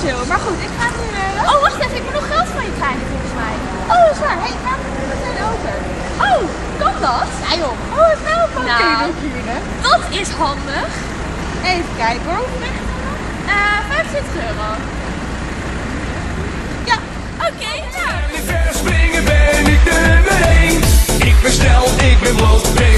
chill. Maar goed, ik ga nu... Oh, wacht even. Ik moet nog geld van je krijgen volgens mij. Oh, dat is waar. Hé, ga hem meteen open. Oh, kan dat? Ja joh. Oh, het wel een Nou. bankje. Dat is handig. Even kijken hoor. Hoeveel ligt er nog? 25 euro. Ja. Oké, nou. Springen ben ik nummer 1. Ik ben snel, ik ben bloot.